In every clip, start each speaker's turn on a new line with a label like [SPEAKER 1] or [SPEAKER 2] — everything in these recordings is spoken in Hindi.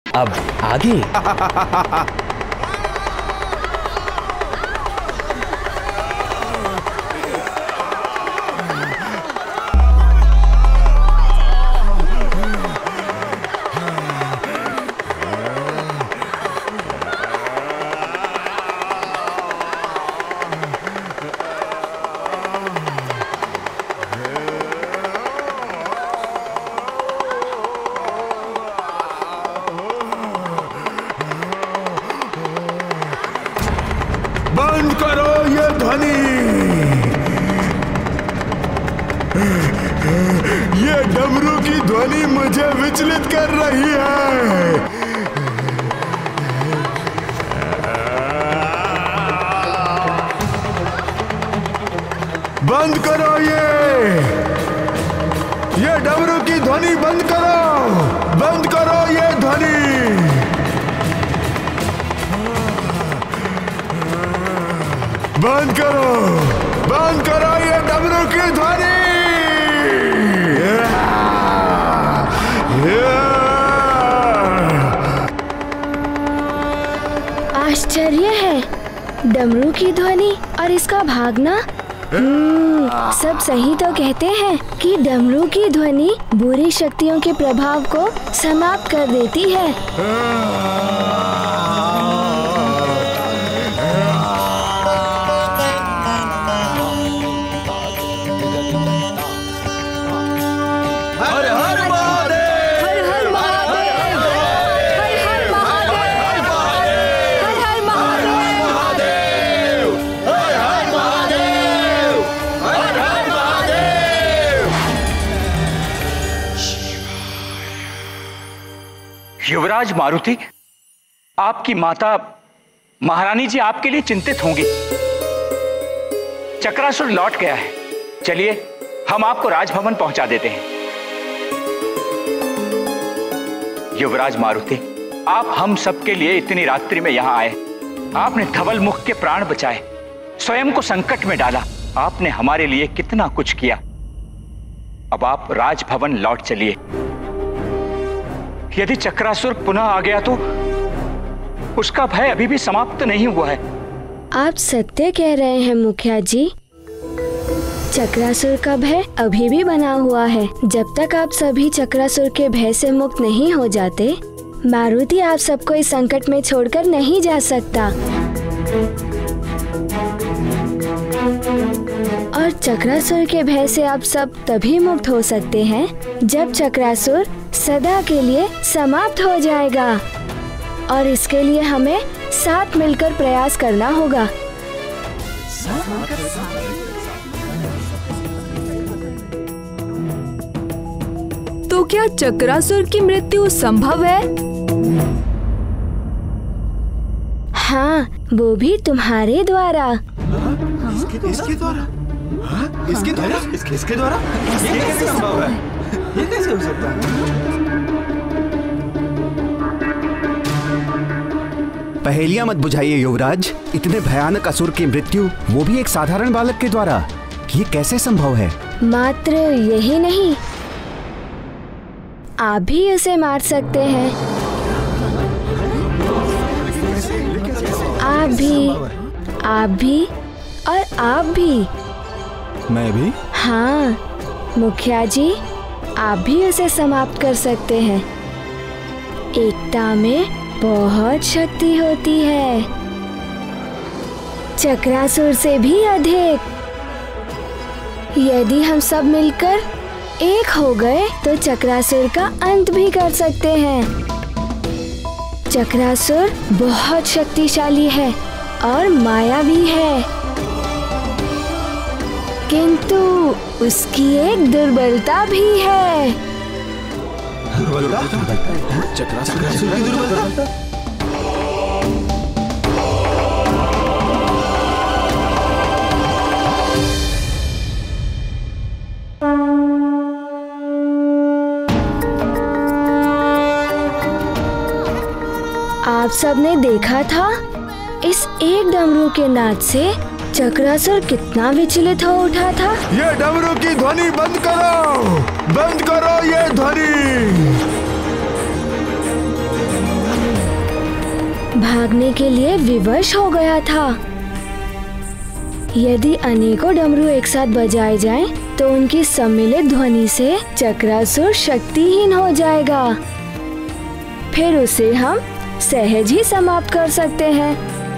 [SPEAKER 1] अब आगे।
[SPEAKER 2] बंद करो ये ध्वनि। ये डमरू की ध्वनि मुझे विचलित कर रही है। बंद करो ये डमरू की ध्वनि बंद करो। बंद करो ये ध्वनि। बंद करो ये डमरू की ध्वनि।
[SPEAKER 3] आश्चर्य है, डमरू की ध्वनि और इसका भागना। सब सही तो कहते हैं कि डमरू की ध्वनि बुरी शक्तियों के प्रभाव को समाप्त कर देती है।
[SPEAKER 4] युवराज मारुति, आपकी माता महारानी जी आपके लिए चिंतित होंगी। चक्रासुर लौट गया है। चलिए हम आपको राजभवन पहुंचा देते हैं। युवराज मारुति, आप हम सबके लिए इतनी रात्रि में यहां आए। आपने धवल मुख के प्राण बचाए, स्वयं को संकट में डाला। आपने हमारे लिए कितना कुछ किया। अब आप राजभवन लौट चलिए। यदि चक्रासुर पुनः आ गया तो उसका भय अभी भी समाप्त नहीं हुआ है।
[SPEAKER 3] आप सत्य कह रहे हैं मुखिया जी। चक्रासुर का भय अभी भी बना हुआ है। जब तक आप सभी चक्रासुर के भय से मुक्त नहीं हो जाते, मारुति आप सबको इस संकट में छोड़कर नहीं जा सकता। और चक्रासुर के भय से आप सब तभी मुक्त हो सकते हैं जब चक्रासुर सदा के लिए समाप्त हो जाएगा। और इसके लिए हमें साथ मिलकर प्रयास करना होगा।
[SPEAKER 5] तो क्या चक्रासुर की मृत्यु संभव है?
[SPEAKER 3] हाँ, वो भी तुम्हारे द्वारा।
[SPEAKER 2] इसके द्वारा? इसके द्वारा? ये कैसे संभव है? ये कैसे हो सकता है?
[SPEAKER 6] पहेलियां मत बुझाइए युवराज। इतने भयानक असुर की मृत्यु, वो भी एक साधारण बालक के द्वारा, ये कैसे संभव है?
[SPEAKER 3] मात्र यही नहीं, आप भी उसे मार सकते हैं। आप भी और आप भी।
[SPEAKER 2] मैं भी?
[SPEAKER 3] हाँ मुखिया जी, आप भी उसे समाप्त कर सकते हैं। एकता में बहुत शक्ति होती है, चक्रासुर से भी अधिक। यदि हम सब मिलकर एक हो गए तो चक्रासुर का अंत भी कर सकते हैं। चक्रासुर बहुत शक्तिशाली है और मायावी है, किंतु उसकी एक दुर्बलता भी है।
[SPEAKER 2] चक्रासुर की दुर्बलता?
[SPEAKER 3] आप सबने देखा था, इस एक डमरू के नाद से चक्रासुर कितना विचलित हो उठा था।
[SPEAKER 2] ये डमरू की ध्वनि बंद करो! बंद करो ये ध्वनि!
[SPEAKER 3] भागने के लिए विवश हो गया था। यदि अनेकों डमरू एक साथ बजाए जाएं, तो उनकी सम्मिलित ध्वनि से चक्रासुर शक्तिहीन हो जाएगा। फिर उसे हम सहज ही समाप्त कर सकते हैं।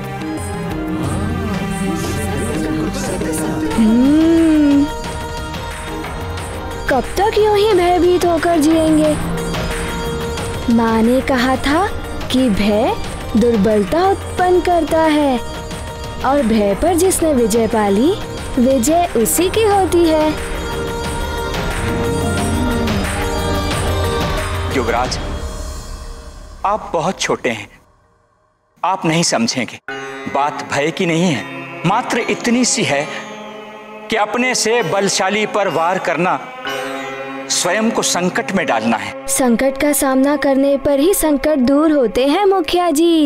[SPEAKER 3] कब तक यूं ही भयभीत होकर जिएंगे? माँ ने कहा था कि भय दुर्बलता उत्पन्न करता है और भय पर जिसने विजय पाली, विजय उसी की होती है।
[SPEAKER 4] युवराज, आप बहुत छोटे हैं, आप नहीं समझेंगे। बात भय की नहीं है, मात्र इतनी सी है कि अपने से बलशाली पर वार करना स्वयं को संकट में डालना है।
[SPEAKER 3] संकट का सामना करने पर ही संकट दूर होते हैं मुखिया जी।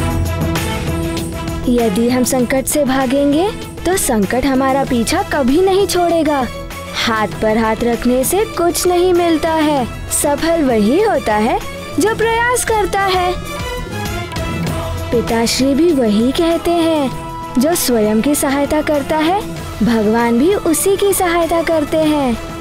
[SPEAKER 3] यदि हम संकट से भागेंगे तो संकट हमारा पीछा कभी नहीं छोड़ेगा। हाथ पर हाथ रखने से कुछ नहीं मिलता है। सफल वही होता है जो प्रयास करता है। पिताश्री भी वही कहते हैं, जो स्वयं की सहायता करता है, भगवान भी उसी की सहायता करते हैं।